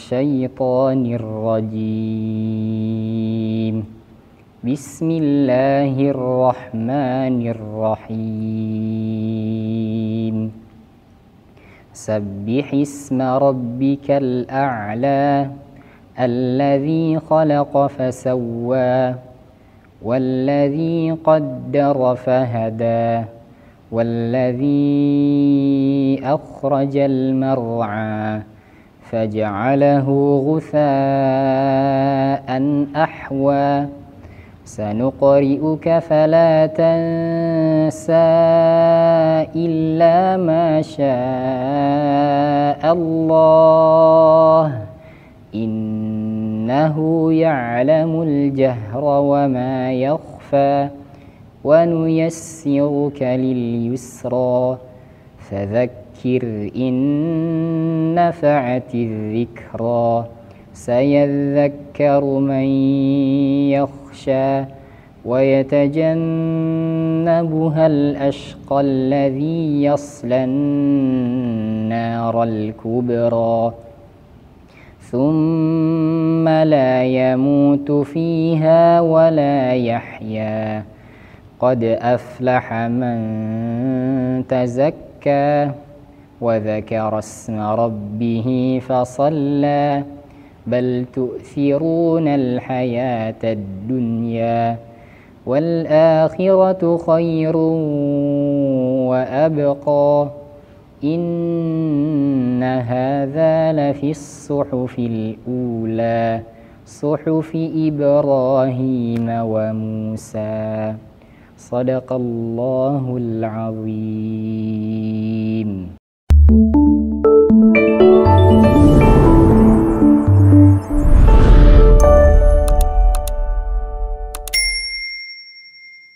الشيطان الرجيم. بسم الله الرحمن الرحيم. سبح اسم ربك الأعلى الذي خلق فسوى والذي قدر فهدى والذي أخرج المرعى فجعله غثاء أحوى سنقرئك فلا تنسى إلا ما شاء الله إنه يعلم الجهر وما يخفى ونيسرك لليسرى فذكر إن نفعت الذكرى سيذكر من يخشى ويتجنبها الأشقى الذي يصلى النار الكبرى ثم لا يموت فيها ولا يحيا قد أفلح من تزكى وذكر اسم ربه فصلى بل تؤثرون الحياة الدنيا والآخرة خير وأبقى إن هذا لفي الصحف الأولى صحف إبراهيم وموسى صدق الله العظيم.